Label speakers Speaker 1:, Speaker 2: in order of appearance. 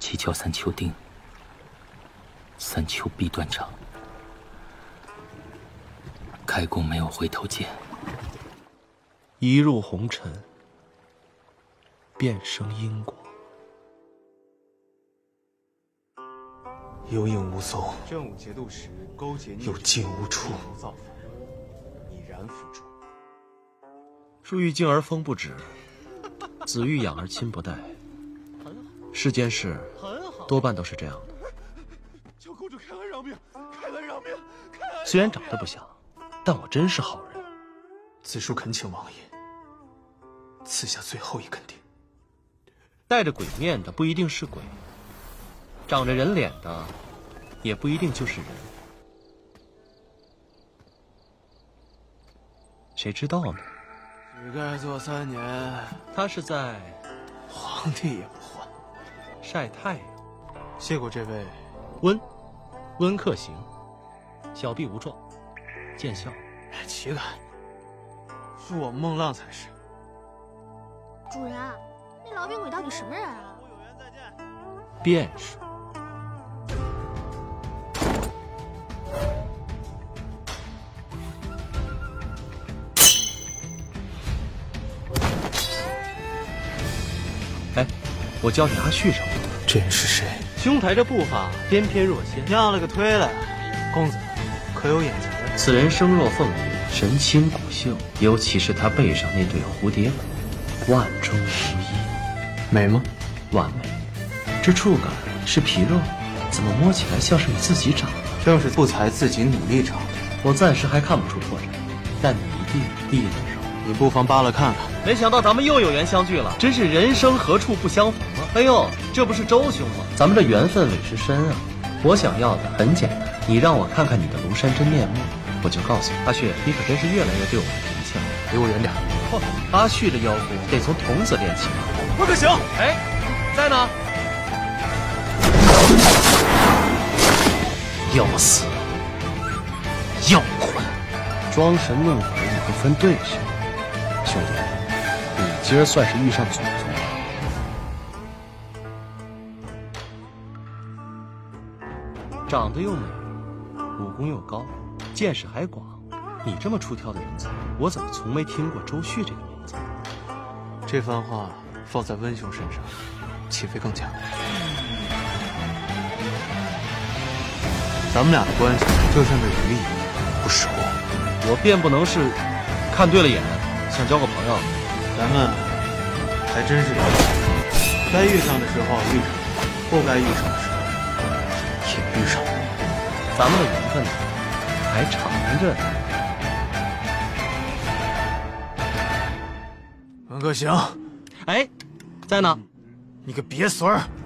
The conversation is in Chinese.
Speaker 1: 7敲3球钉，3球必断掌。开弓没有回头箭，
Speaker 2: 一入红尘，便生因果。
Speaker 3: 有影无踪，
Speaker 4: 正午节度使勾结
Speaker 3: 有进无出，
Speaker 4: 造反，已然伏诛。
Speaker 2: 树欲静而风不止，子欲养而亲不待。世间事多半都是这样的。
Speaker 4: 求公主开恩让命，开恩让命，开恩！
Speaker 2: 虽然长得不像，但我真是好人。
Speaker 3: 子叔恳请王爷赐下最后一根钉。
Speaker 2: 带着鬼面的不一定是鬼，长着人脸的也不一定就是人。谁知道呢？
Speaker 4: 只该做3年。
Speaker 2: 他是在
Speaker 3: 皇帝也不换，
Speaker 2: 晒太阳。
Speaker 3: 谢过这位。
Speaker 2: 温客行，小臂无状，见笑。
Speaker 3: 岂敢！恕我孟浪才是。
Speaker 5: 主人，那痨病鬼到底什么人啊？
Speaker 4: 有缘再见。
Speaker 2: 便是。哎，我教你阿旭什么？
Speaker 3: 这人是谁？
Speaker 2: 兄台这步伐翩翩若仙，
Speaker 3: 让了个推来。公子可有眼疾？
Speaker 2: 此人声若凤鸣，神清骨秀，尤其是他背上那对蝴蝶骨，万中无一。
Speaker 3: 美吗？
Speaker 2: 完美。这触感是皮肉，怎么摸起来像是你自己长的？
Speaker 3: 正是不才自己努力长的。
Speaker 2: 我暂时还看不出破绽，但你一定利得上。
Speaker 3: 你不妨扒拉看看。
Speaker 2: 没想到咱们又有缘相聚了，真是人生何处不相逢啊！哎呦，这不是周兄吗？咱们这缘分委实深啊！我想要的很简单，你让我看看你的庐山真面目，我就告诉你，阿旭，你可真是越来越对我不敌气了。
Speaker 3: 离我远点。
Speaker 2: 阿旭的腰功得从童子练起。
Speaker 3: 不可行！
Speaker 2: 哎，在呢。要死，要混，装神弄鬼也不分对错。兄弟，你今儿算是遇上祖宗了。长得又美，武功又高，见识还广，你这么出挑的人才，我怎么从没听过周旭这个名字？
Speaker 3: 这番话放在温兄身上，岂非更假？咱们俩的关系就像这鱼一样，不熟。
Speaker 2: 我便不能是看对了眼，想交个朋友。
Speaker 3: 咱们还真是该遇上的时候遇上，不该遇上的时候也遇上。
Speaker 2: 咱们的缘分还长着呢。
Speaker 3: 文克行，
Speaker 2: 哎，在呢。
Speaker 3: 你个鳖孙儿！